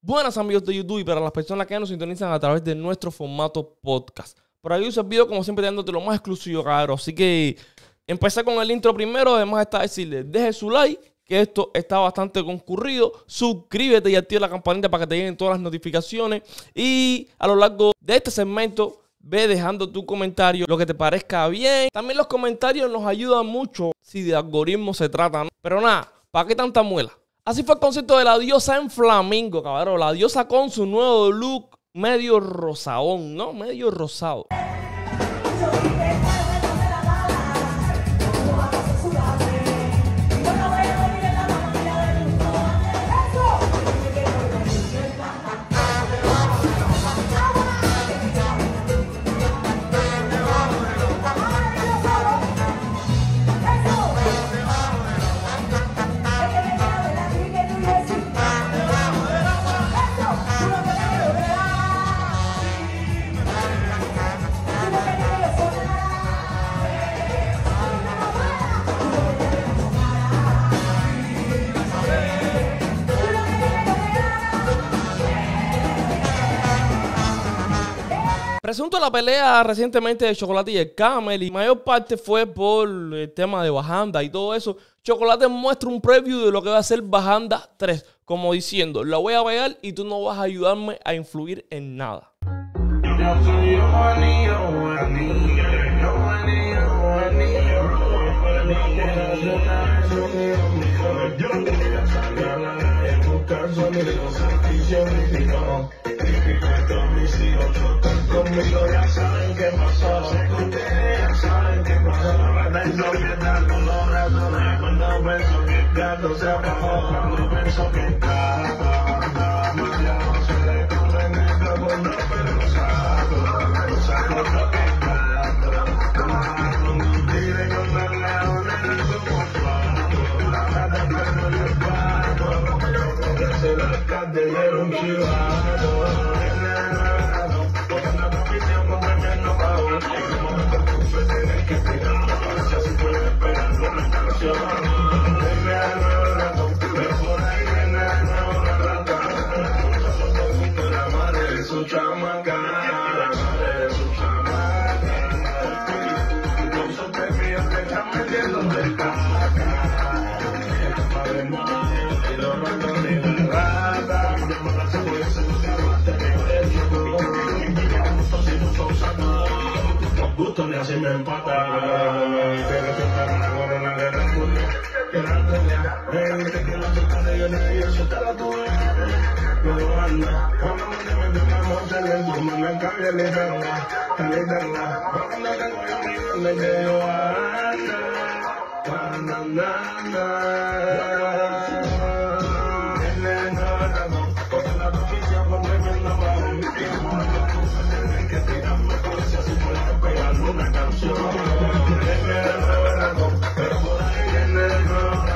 Buenas amigos de YouTube y para las personas que nos sintonizan a través de nuestro formato podcast. Por ahí uso el video como siempre dándote lo más exclusivo, cabrón. Así que empecé con el intro primero. Además está decirle, deje su like, que esto está bastante concurrido. Suscríbete y activa la campanita para que te lleguen todas las notificaciones. Y a lo largo de este segmento, ve dejando tu comentario, lo que te parezca bien. También los comentarios nos ayudan mucho si de algoritmo se trata, ¿no? Pero nada, ¿para qué tanta muela? Así fue el concierto de la diosa en Flamingo, cabrón. La diosa con su nuevo look medio rosadón, ¿no? Medio rosado. Presunto la pelea recientemente de Chocolate y el Camel, y mayor parte fue por el tema de Bajanda y todo eso. Chocolate muestra un preview de lo que va a ser Bajanda 3, como diciendo, la voy a pegar y tú no vas a ayudarme a influir en nada. Conmigo ya saben qué pasó, ya saben qué pasó. No pierdan los razones cuando pienso que el gato se apagó, cuando pienso que el gato ya no se le come negro cuando pero saco lo que el gato con un tigre con los leones en su cuarto, la rata pero yo el gato, que se lo alcalde y era un chivato. Así me empata, pero siempre una corona de refugia, que la pelea, me dice que no se puede, yo no quiero soltar la tuya, pero anda, cuando me metemos en el duro, me cambia la eterna, cuando tengo yo mi donde que yo una canción pero por ahí viene el nuevo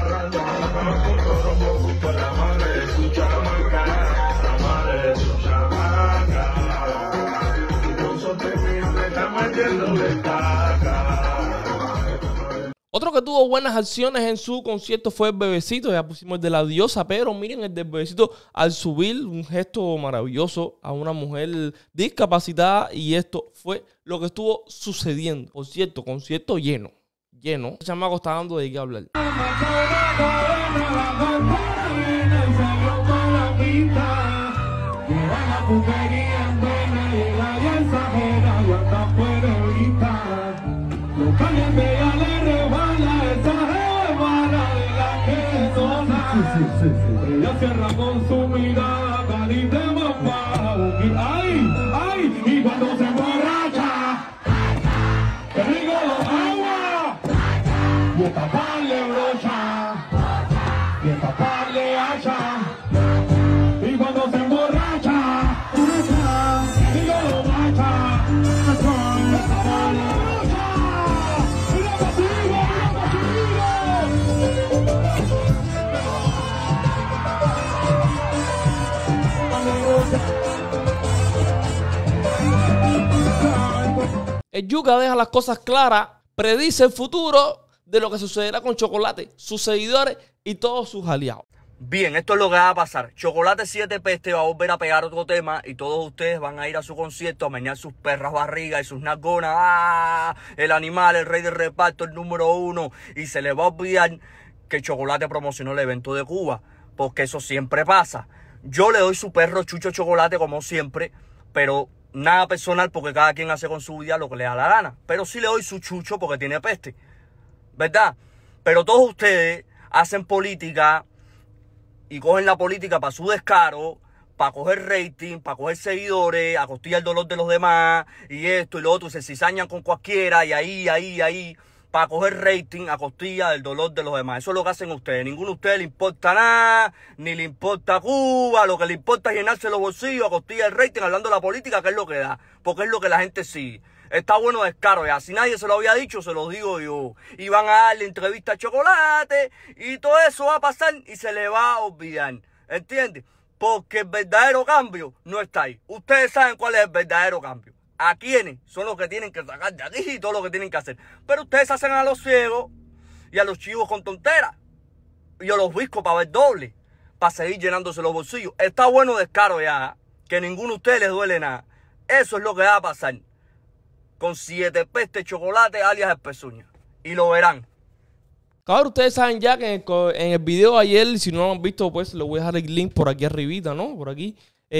por la madre de su chamaca, la madre de su chamaca, y con sorprendimiento le está metiéndole caca. Otro que tuvo buenas acciones en su concierto fue el Bebecito. Ya pusimos el de la diosa, pero miren el del Bebecito al subir un gesto maravilloso a una mujer discapacitada, y esto fue lo que estuvo sucediendo. Por cierto, concierto lleno. El chamaco está dando de qué hablar. Ella cierra con su mirada caliente mamá. Ay, y cuando se emborracha, te digo agua, y el papá le brocha, y el papá le hacha, y cuando se emborracha, digo macha, el papá le brocha, mira pasivo. El Yuka deja las cosas claras, predice el futuro de lo que sucederá con Chocolate, sus seguidores y todos sus aliados. Bien, esto es lo que va a pasar. Chocolate 7 Peste va a volver a pegar otro tema y todos ustedes van a ir a su concierto a menear sus perras barrigas y sus nalgonas. ¡Ah! El animal, el rey del reparto, el número 1. Y se les va a olvidar que Chocolate promocionó el evento de Cuba, porque eso siempre pasa. Yo le doy su perro Chucho Chocolate como siempre, pero nada personal porque cada quien hace con su vida lo que le da la gana. Pero sí le doy su chucho porque tiene peste, ¿verdad? Pero todos ustedes hacen política y cogen la política para su descaro, para coger rating, para coger seguidores, a costilla el dolor de los demás, y esto y lo otro, y se cizañan con cualquiera, y ahí, para coger rating a costilla del dolor de los demás. Eso es lo que hacen ustedes. Ninguno de ustedes le importa nada, ni le importa Cuba. Lo que le importa es llenarse los bolsillos a costilla del rating, hablando de la política, que es lo que da, porque es lo que la gente sigue. Está bueno descaro ya. Si nadie se lo había dicho, se lo digo yo. Y van a darle entrevista a Chocolate y todo eso va a pasar y se le va a olvidar. ¿Entiendes? Porque el verdadero cambio no está ahí. Ustedes saben cuál es el verdadero cambio. ¿A quiénes? Son los que tienen que sacar de aquí y todo lo que tienen que hacer. Pero ustedes se hacen a los ciegos y a los chivos con tonteras. Y a los viscos para ver doble. Para seguir llenándose los bolsillos. Está bueno descaro ya. Que ninguno de ustedes les duele nada. Eso es lo que va a pasar con 7 Peste Chocolate alias el Pezuña. Y lo verán. Cabrón, ustedes saben ya que en el video de ayer, si no lo han visto, pues lo voy a dejar el link por aquí arribita, ¿no? Por aquí.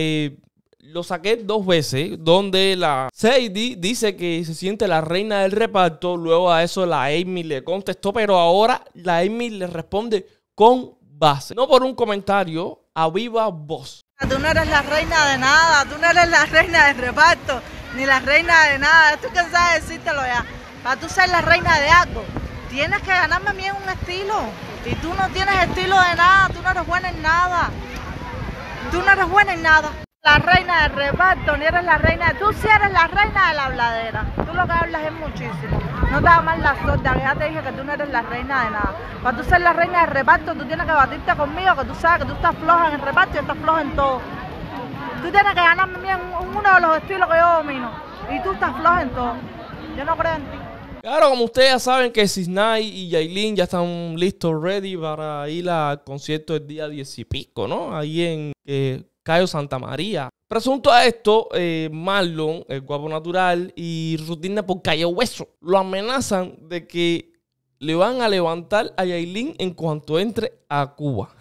Lo saqué 2 veces, donde la Sadie dice que se siente la reina del reparto. Luego a eso la Amy le contestó, pero ahora la Amy le responde con base. No por un comentario, a viva voz. Tú no eres la reina de nada, tú no eres la reina del reparto, ni la reina de nada. Estoy cansada de decírtelo ya. Para tú ser la reina de algo, tienes que ganarme a mí en un estilo. Y tú no tienes estilo de nada, tú no eres buena en nada. Tú no eres buena en nada. La reina del reparto, ni eres la reina. Tú sí eres la reina de la habladera. Tú lo que hablas es muchísimo. No te hagas mal la sorda, que ya te dije que tú no eres la reina de nada. Para tú ser la reina del reparto, tú tienes que batirte conmigo, que tú sabes que tú estás floja en el reparto y estás floja en todo. Tú tienes que ganarme a mí en uno de los estilos que yo domino. Y tú estás floja en todo. Yo no creo en ti. Claro, como ustedes ya saben que Cisnay y Yailin ya están listos, ready para ir al concierto el día 10 y pico, ¿no? Ahí en Cayo Santa María. Presunto a esto, Marlon, el guapo natural, y Rutina por Calle Hueso lo amenazan de que le van a levantar a Yailin en cuanto entre a Cuba.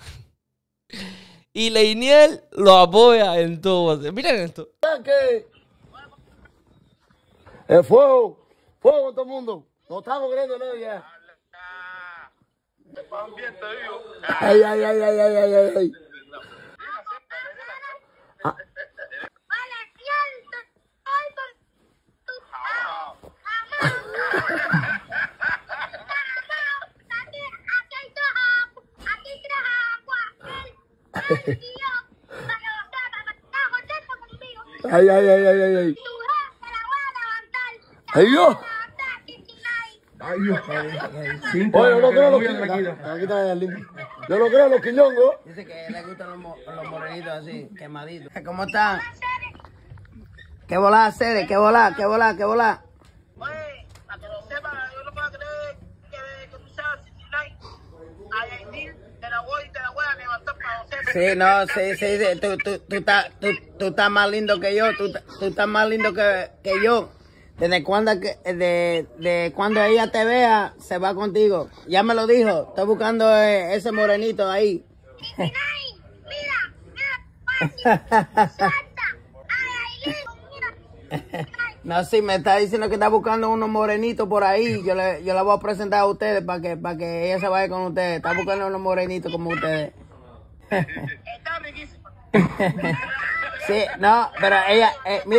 Y Leiniel lo apoya en todo. Miren esto. El fuego, fuego con todo el mundo. No estamos creyendo nada ya. Ay, ay, ay, ay, ay, ay, ay. Ay, ay, ay, ay, ay, ay. Ay, Dios. Ay, Dios. Oye, yo no creo los quiñongos. Yo no creo los quiñongos. Dice que le gustan los morenitos así, quemaditos. ¿Cómo están? ¿Qué volá, Cede? ¿Qué volá? ¿Qué volá? ¿Qué volá? Oye, para que lo sepas, yo no puedo creer que tú seas Cisnay. A Yailin te la voy a levantar para que lo sepas. Sí, no, sí. Tú estás más lindo que yo. Tú estás más lindo que yo. Desde cuando ella te vea, se va contigo. Ya me lo dijo. Estoy buscando ese morenito ahí. Cisnay, mira, suelta. No, sí, me está diciendo que está buscando unos morenitos por ahí. Yo la voy a presentar a ustedes para que ella se vaya con ustedes. Está buscando unos morenitos como ustedes. Está riquísima. Sí, no, pero ella,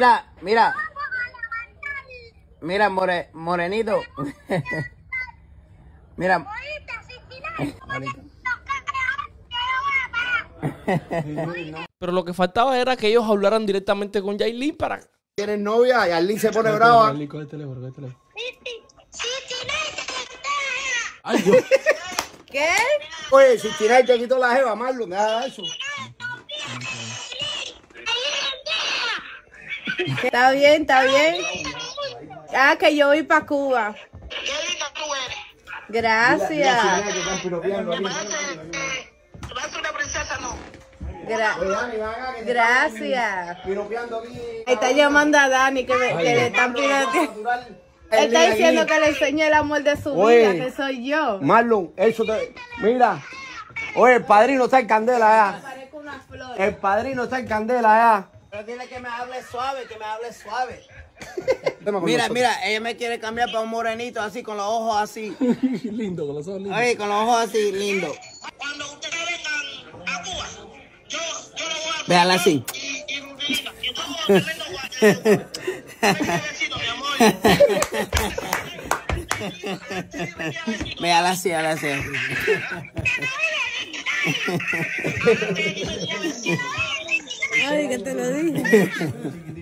mira, morenito. Mira. Pero lo que faltaba era que ellos hablaran directamente con Yailin para... Tienes novia y Arlene se pone brava. Coge el teléfono. Ay, Dios. ¿Qué? Oye, si tiráis te quito la jeva, Marlon, nada de eso. Está bien, está bien. Ah, que yo voy para Cuba. Qué linda tú eres. Gracias. Me parece una princesa. Gracias. Está llamando a Dani que le están piroteando. Él está diciendo que le enseñe el amor de su vida, que soy yo. Marlon, eso te... Mira. Oye, el padrino está en candela ya. El padrino está en candela ya. Pero dile que me hable suave, Mira, ella me quiere cambiar para un morenito así, con los ojos así. Lindo, con los ojos lindos. Oye, con los ojos así, lindo. Cuando ustedes vengan a Cuba, yo lo voy a... Véala así. Y Rubinita, yo todo tremendo guay. Besito, mi amor. Véala así. Ay, que te lo dije.